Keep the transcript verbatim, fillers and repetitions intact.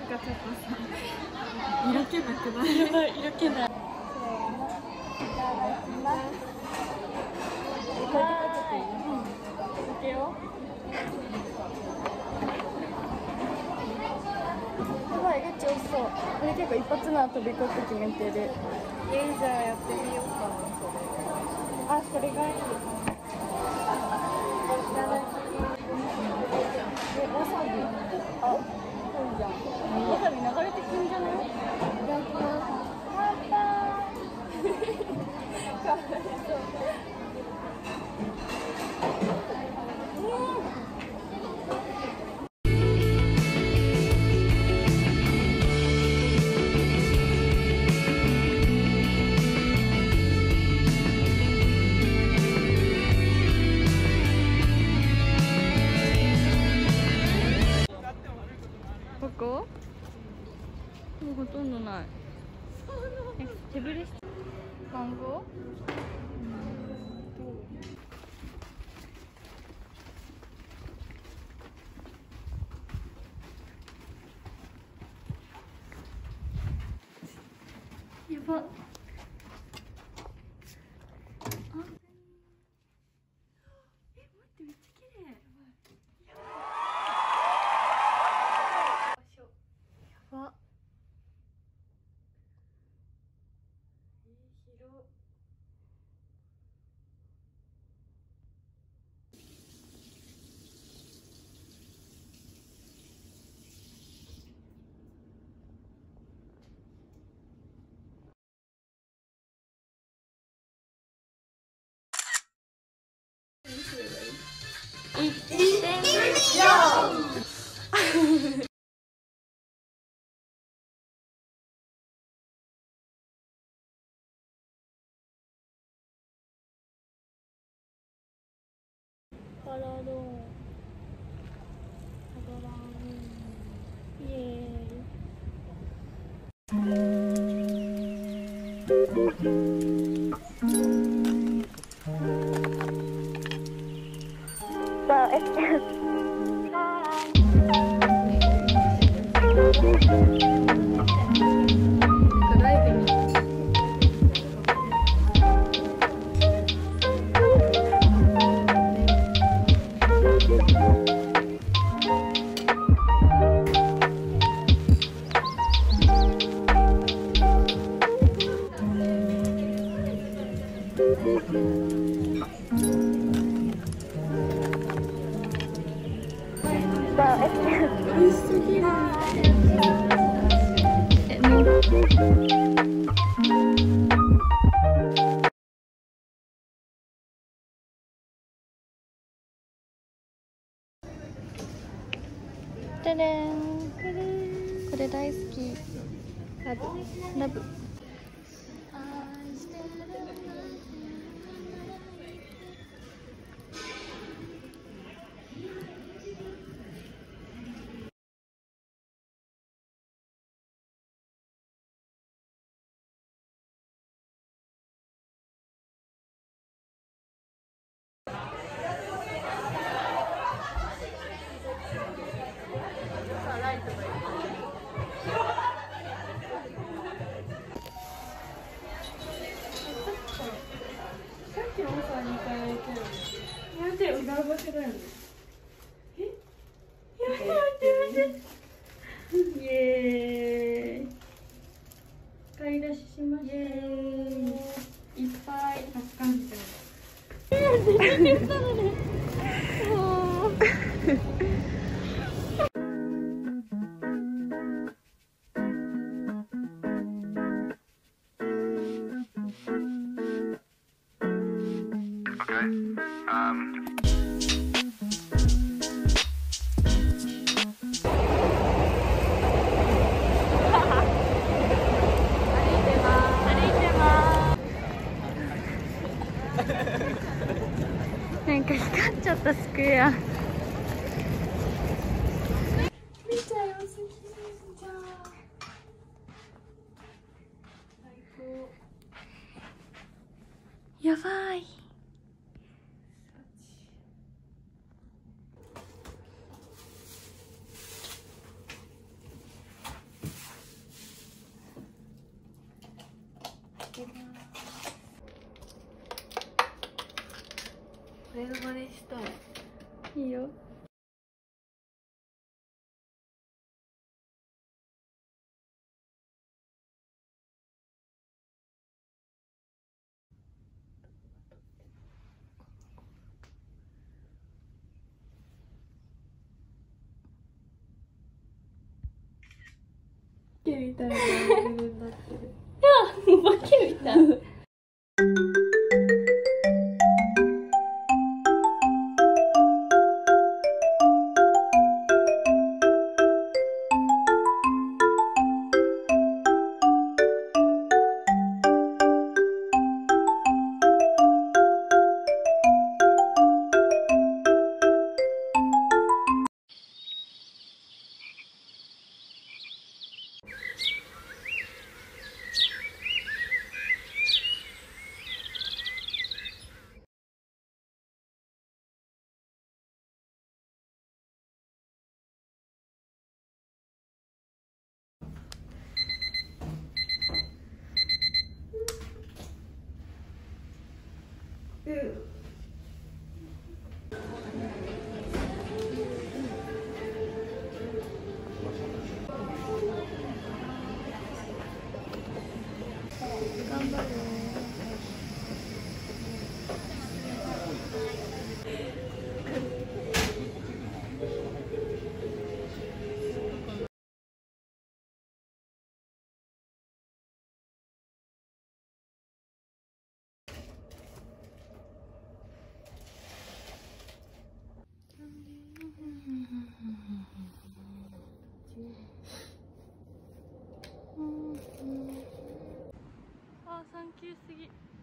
ちょっとさ、色気なくない？色気ない。せーの、いただきます。これとかちょっといい？うん。開けよう。やばい、めっちゃ美味しそう。これ結構一発な飛び込って決めてる。えー、じゃあやってみようかな、それ。あ、それがいい。いただきます。え、わさび。あ、そうじゃん。わさび流れてくんじゃない？いただきます。乾杯。かわいそう。ここ？もうほとんどない。え、手ぶれして。マンゴー？やば。あ、え、待って、めっちゃ綺麗。やば。やば。えー、広。いってみよう。パラロン。パラロン。イエテレン。これ大好き。ラブ。ラブ。イエーイ。買い出ししました。いっぱいたくさんしてます。えー、全然したのね。もう。なんか光っちゃったスクエア。めっちゃ良すぎるじゃん。最高。やばい。 きます。これの真似したい。いいよ。バケみたいなモデルになってる。いや、もうバケみたい。うん。頑張る。あー、サンキューすぎ。